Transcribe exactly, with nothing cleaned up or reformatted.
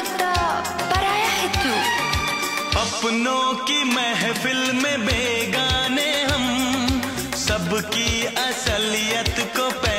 लगता पराया है तू। अपनों की महफिल में बेगाने हम, सबकी असलियत को